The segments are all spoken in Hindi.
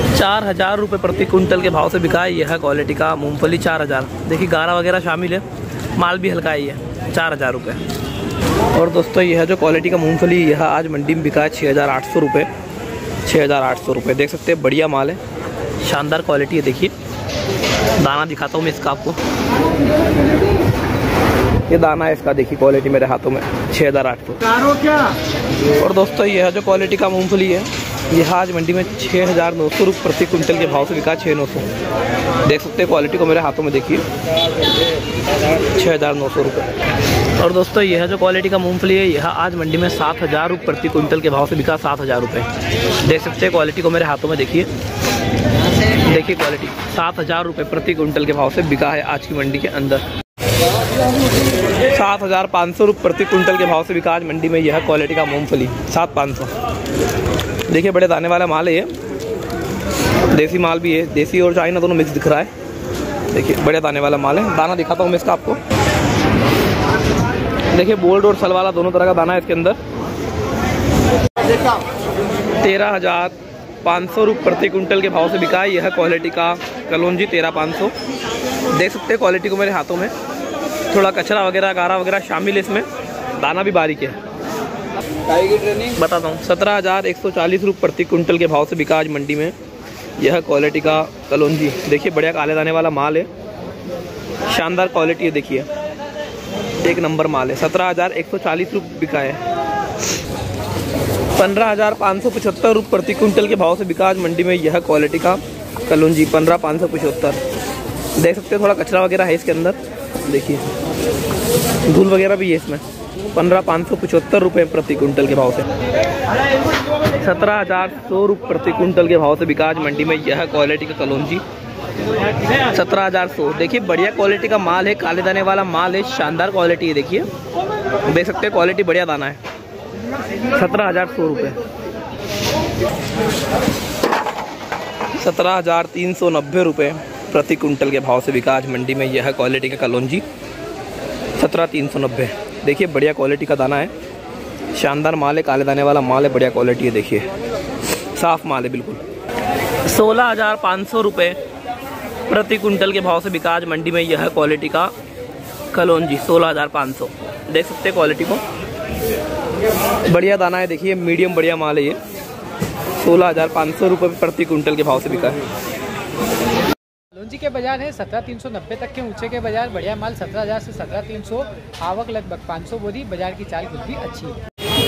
4,000 रुपये प्रति कुंटल के भाव से बिका है यह क्वालिटी का मूंगफली। 4,000। देखिए गारा वगैरह शामिल है, माल भी हल्का ही है। 4,000 रुपये। और दोस्तों यह जो क्वालिटी का मूंगफली यह आज मंडी में बिका है 6,800 रुपये। 6,800 रुपये। देख सकते हैं बढ़िया माल है, शानदार क्वालिटी है। देखिए दाना दिखाता हूँ मैं इसका आपको। ये दाना है इसका, देखिए क्वालिटी मेरे हाथों में 6,800। और दोस्तों यह जो क्वालिटी का मूंगफली है यह आज मंडी में 6,900 रुपये प्रति कुंटल के भाव से बिका। 6,900। देख सकते हैं क्वालिटी को मेरे हाथों में, देखिए 6,900 रुपये। और दोस्तों यह जो क्वालिटी का मूंगफली है यह आज मंडी में 7,000 रुपये प्रति कुंटल के भाव से बिका। 7,000 रुपये। देख सकते हैं क्वालिटी को मेरे हाथों में, देखिए देखिए क्वालिटी 7,000 रुपये प्रति कुंटल के भाव से बिका है आज की मंडी के अंदर। 7,500 रुपये प्रति कुंटल के भाव से बिका आज मंडी में यह क्वालिटी का मूंगफली। 7,500। देखिए बड़े दाने वाला माल है ये, देसी माल भी है, देसी और चाइना दोनों मिक्स दिख रहा है। देखिए बड़े दाने वाला माल है। दाना दिखाता हूँ मैं इसका आपको। देखिए बोल्ड और सल वाला दोनों तरह का दाना है इसके अंदर। 13,500 रुपये प्रति कुंटल के भाव से बिका है यह क्वालिटी का कलौंजी। 13,500। देख सकते हैं क्वालिटी को मेरे हाथों में, थोड़ा कचरा वगैरह गारा वगैरह शामिल है इसमें, दाना भी बारीक है। बताता हूँ 17,140 रुपये प्रति कुंटल के भाव से बिका आज मंडी में यह क्वालिटी का कलौंजी। देखिए बढ़िया काले दाने वाला माल है, शानदार क्वालिटी है। देखिए एक नंबर माल है। 17,140 रुपये बिका है। 15,575 रुपये प्रति कुंटल के भाव से बिका आज मंडी में यह क्वालिटी का कलौंजी। 15,575। देख सकते हैं थोड़ा कचरा वगैरह है इसके अंदर, देखिए धूल वगैरह भी है इसमें। 15,575 रुपये प्रति कुंटल के भाव से। 17,100 रुपये प्रति कुंटल के भाव से बिका आज मंडी में यह क्वालिटी का कलौंजी। 17,100। देखिए बढ़िया क्वालिटी का माल है, काले दाने वाला माल है, शानदार क्वालिटी है। देखिए देख सकते हैं क्वालिटी बढ़िया दाना है। 17,100 रुपये। 17,390 रुपये प्रति कुंटल के भाव से बिका आज मंडी में यह क्वालिटी का कलौंजी। 17,390। देखिए बढ़िया क्वालिटी का दाना है, शानदार माल है, काले दाने वाला माल है, बढ़िया क्वालिटी है। देखिए साफ माल है बिल्कुल। 16,500 रुपये प्रति कुंटल के भाव से बिका आज मंडी में यह क्वालिटी का कलौंजी। 16,500। देख सकते हैं क्वालिटी को, बढ़िया दाना है। देखिए मीडियम बढ़िया माल है ये। 16,500 रुपये प्रति कुंटल के भाव से बिका है। कलौंजी के बाजार है 17,390 तक के ऊंचे के बाजार। बढ़िया माल 17,000 से 17,300। आवक लगभग 500 बोरी। बाजार की चाल कुछ भी अच्छी है।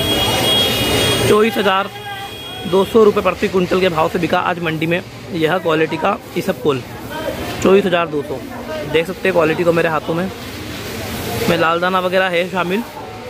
24,200 रुपये प्रति कुंटल के भाव से बिका आज मंडी में यह क्वालिटी का इसबगोल। 24,200। देख सकते हैं क्वालिटी को मेरे हाथों में लाल दाना वगैरह है शामिल।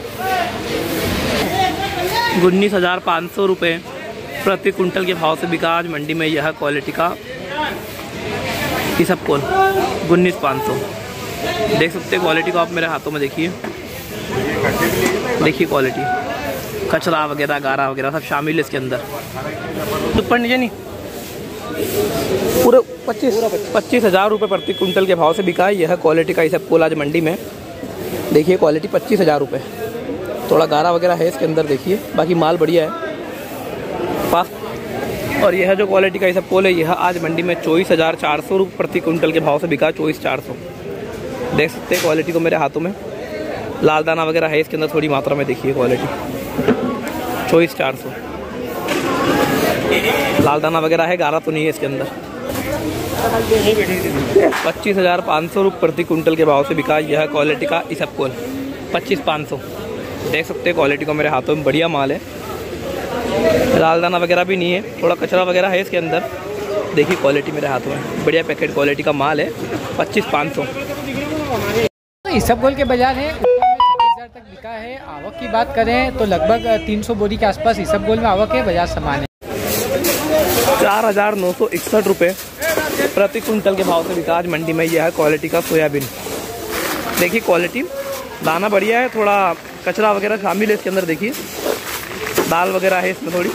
19,500 रुपये प्रति कुंटल के भाव से बिका आज मंडी में यह क्वालिटी का इसबगोल। 19,500। देख सकते हैं क्वालिटी को आप मेरे हाथों में, देखिए देखिए क्वालिटी, कचरा वगैरह गारा वगैरह सब शामिल है इसके अंदर। ऊपर नीचे नहीं, पूरे 25,000 रुपये प्रति कुंटल के भाव से बिका है यह क्वालिटी का इसबगोल आज मंडी में। देखिए क्वालिटी 25,000 रुपये। थोड़ा गारा वगैरह है इसके अंदर, देखिए बाकी माल बढ़िया है पास। और यह जो क्वालिटी का इसबगोल है यह आज मंडी में 24,400 रुपये प्रति कुंटल के भाव से बिका। 24,400। देख सकते हैं क्वालिटी को मेरे हाथों में, लाल दाना वगैरह है इसके अंदर थोड़ी मात्रा में। देखिए क्वालिटी 24,400। लाल दाना वगैरह है, गारा तो नहीं है इसके अंदर। 25,500 रुपये प्रति कुंटल के भाव से बिका यह क्वालिटी का इसबगोल। 25,500। देख सकते हैं क्वालिटी को मेरे हाथों में, बढ़िया माल है, लाल दाना वगैरह भी नहीं है, थोड़ा कचरा वगैरह है इसके अंदर। देखिए क्वालिटी मेरे हाथों में, बढ़िया पैकेट क्वालिटी का माल है। 25,500। इसबगोल के बाजार है 26,000 तक बिका है। आवक की बात करें तो लगभग 300 बोरी के आसपास इसबगोल में आवक है। बाजार समान है। 4,961 रुपये प्रति कुंटल के भाव से बिका आज मंडी में यह क्वालिटी का सोयाबीन। देखिए क्वालिटी, दाना बढ़िया है, थोड़ा कचरा वगैरह शामिल है इसके अंदर। देखिए दाल वगैरह है इसमें थोड़ी।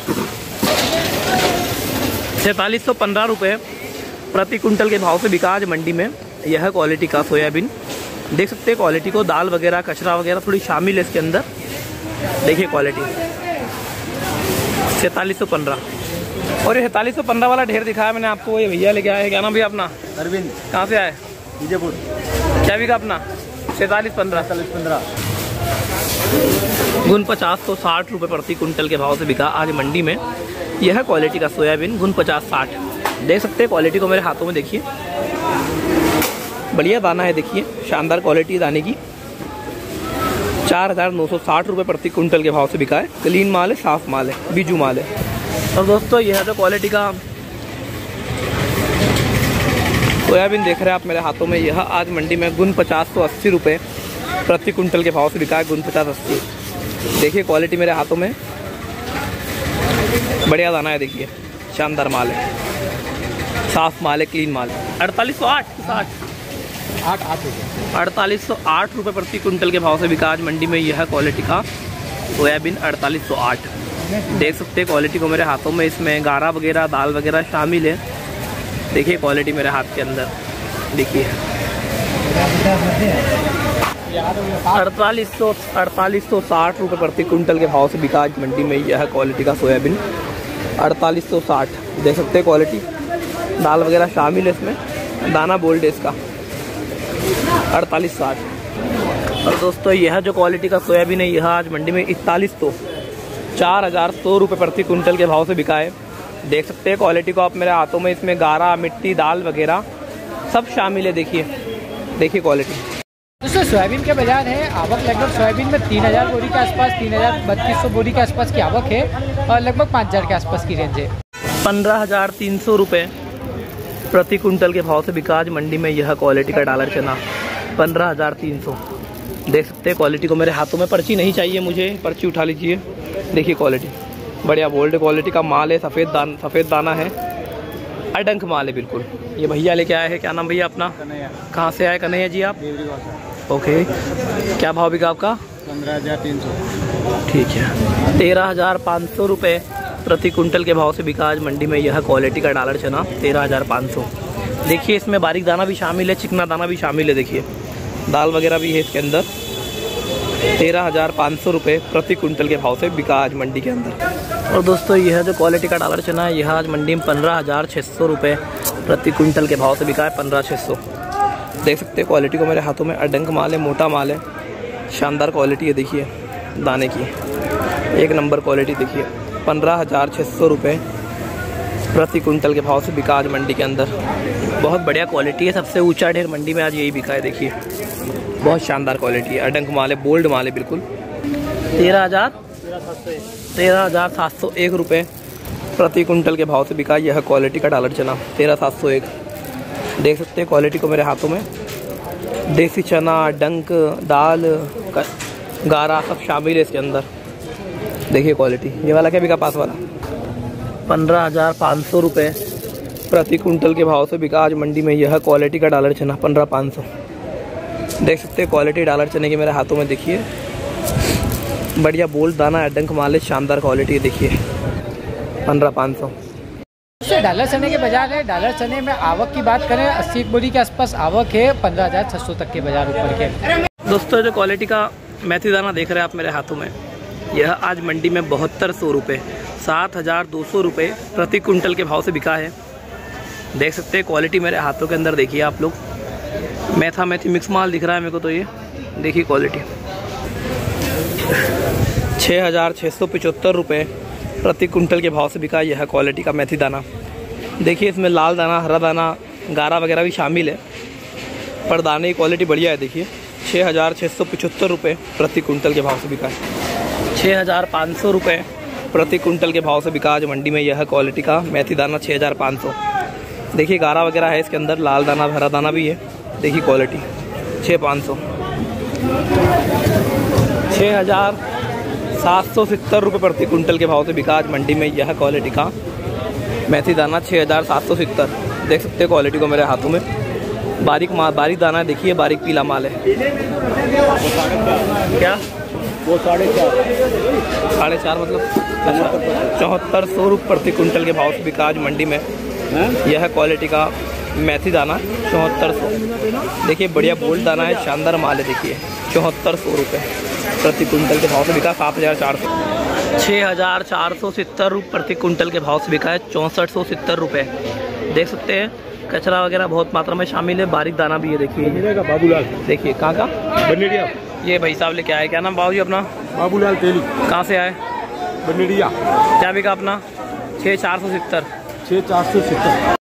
4,615 रुपये प्रति कुंटल के भाव से बिका आज मंडी में यह क्वालिटी का सोयाबीन। देख सकते हैं क्वालिटी को, दाल वगैरह कचरा वगैरह थोड़ी शामिल है इसके अंदर। देखिए क्वालिटी 4,615। और ये 4315 वाला ढेर दिखाया मैंने आपको, ये भैया लेके आए। क्या नाम भैया अपना? अरविंद। कहाँ से आए? विजयपुर। क्या बिका अपना? 4315। गुण 50 तो 60 रुपये प्रति कुंटल के भाव से बिका आज मंडी में। यह क्वालिटी का सोयाबीन गुण 50-60 देख सकते हैं। क्वालिटी को मेरे हाथों में देखिए, बढ़िया दाना है, देखिए शानदार क्वालिटी दाने की। 4960 रुपये प्रति कुंटल के भाव से बिका है। क्लीन माल है, साफ माल है, बीजू माल है। और दोस्तों यह जो क्वालिटी का सोयाबीन देख रहे हैं आप मेरे हाथों में, यह आज मंडी में गुण 50 तो 80 रुपये प्रति कुंटल के भाव से बिका है। गुण 50-80 देखिए क्वालिटी मेरे हाथों में, बढ़िया दाना है, देखिए शानदार माल है, साफ माल है, क्लीन माल है। 4808 रुपये प्रति कुंटल के भाव से बिका आज मंडी में यह क्वालिटी का सोयाबीन 4808 देख सकते हैं। क्वालिटी को मेरे हाथों में, इसमें गारा वगैरह दाल वगैरह शामिल है। देखिए क्वालिटी मेरे हाथ के अंदर, देखिए 4860 रुपये प्रति कुंटल के भाव से बिका आज मंडी में यह क्वालिटी का सोयाबीन 4860 देख सकते हैं। क्वालिटी दाल वगैरह शामिल है इसमें, दाना बोल्ड है इसका 4860। और दोस्तों यह जो क्वालिटी का सोयाबीन है, यह आज मंडी में 4100 रुपये प्रति कुंटल के भाव से बिका है। देख सकते हैं क्वालिटी को आप मेरे हाथों में, इसमें गारा मिट्टी दाल वगैरह सब शामिल है। देखिए क्वालिटी। दोस्तों सोयाबीन के बाजार है, आवक लगभग सोयाबीन में 3000 बोरी के आसपास, 3200 बोरी के आसपास की आवक है और लगभग 5000 के आसपास की रेंज है। 15300 रुपये प्रति कुंटल के भाव से बिका आज मंडी में यह क्वालिटी का डॉलर चना 15300 देख सकते हैं। क्वालिटी को मेरे हाथों में, पर्ची नहीं चाहिए मुझे, पर्ची उठा लीजिए। देखिए क्वालिटी बढ़िया बोल्ड क्वालिटी का माल है, सफ़ेद दाना है, अडंक माल है बिल्कुल। ये भैया लेके आए हैं। क्या नाम भैया अपना? कहाँ से आए कन्हैया जी आप? ओके, क्या भाव बिका आपका? 15300। ठीक है, 13500 रुपये प्रति कुंटल के भाव से बिका आज मंडी में यह क्वालिटी का डॉलर चना 13500। देखिए इसमें बारीक दाना भी शामिल है, चिकना दाना भी शामिल है, देखिए दाल वगैरह भी है इसके अंदर। 13500 रुपये प्रति कुंटल के भाव से बिका आज मंडी के अंदर। और दोस्तों यह जो क्वालिटी का डॉलर चना है, यह आज मंडी में 15600 रुपये प्रति कुंटल के भाव से बिका है। 15600 देख सकते हैं। क्वालिटी को मेरे हाथों में, अडंक माल है, मोटा माल है, शानदार क्वालिटी है। देखिए दाने की एक नंबर क्वालिटी, देखिए 15600 रुपये प्रति कुंटल के भाव से बिका आज मंडी के अंदर। बहुत बढ़िया क्वालिटी है, सबसे ऊंचा ढेर मंडी में आज यही बिका है। देखिए बहुत शानदार क्वालिटी है, अडंक माल है, बोल्ड माल है बिल्कुल। 13701 रुपये प्रति कुंटल के भाव से बिका यह क्वालिटी का डॉलर चना 13701 देख सकते हैं। क्वालिटी को मेरे हाथों में, देसी चना, डंक, दाल, गारा सब शामिल है इसके अंदर। देखिए क्वालिटी। ये वाला क्या बिका? पास वाला 15500 रुपये प्रति कुंटल के भाव से बिका आज मंडी में यह क्वालिटी का डॉलर चना 15500 देख सकते हैं। क्वालिटी डॉलर चने की मेरे हाथों में, देखिए बढ़िया बोल्ड दाना, अडंक माल है, शानदार क्वालिटी। देखिए 15500। डॉलर चने के बाजार है। डॉलर चने में आवक की बात करें, 80 बोरी के आसपास आवक है, 15600 तक के बाजार ऊपर के। दोस्तों जो क्वालिटी का मेथी दाना देख रहे हैं आप मेरे हाथों में, यह आज मंडी में 7200 रुपये 7200 रुपये प्रति कुंटल के भाव से बिका है। देख सकते हैं क्वालिटी मेरे हाथों के अंदर, देखिए आप लोग मेथा मेथी मिक्स माल दिख रहा है मेरे को। तो ये देखिए क्वालिटी 6675 रुपये प्रति कुंटल के भाव से बिका यह क्वालिटी का मेथी दाना। देखिए इसमें लाल दाना, हरा दाना, गारा वगैरह भी शामिल है, पर दाने की क्वालिटी बढ़िया है। देखिए 6675 रुपये प्रति कुंटल के भाव से बिका है। 6500 रुपये प्रति कुंटल के भाव से बिका आज मंडी में यह क्वालिटी का मेथी दाना 6500। देखिए गारा वगैरह है इसके अंदर, लाल दाना, हरा दाना भी है। देखिए क्वालिटी 6500। 6770 रुपये प्रति कुंटल के भाव से बिका आज मंडी में यह क्वालिटी का मेथी दाना 6770 देख सकते हैं। क्वालिटी को मेरे हाथों में, बारीक बारीक दाना है, देखिए बारीक पीला माल है। क्या वो 4.5 मतलब 7400 रुपये प्रति कुंटल के भाव से बिका आज मंडी में यह क्वालिटी का मेथी दाना 7400। देखिए बढ़िया बोल्ड दाना है, शानदार माल है। देखिए 7400 रुपये प्रति कुंटल के भाव से बिका 7400। 6,470 रुपये प्रति कुंटल के भाव से बिका है। 6470 रुपये। देख सकते हैं कचरा वगैरह बहुत मात्रा में शामिल है। बारीक दाना भी है। देखिए बाबूलाल, देखिए कहाँ का बनेडिया। ये भाई साहब लेके आए। क्या नाम बाबू जी अपना? बाबूलाल तेली, कहाँ से आए? बनेडिया। क्या बिका अपना? 6,470। 6,470।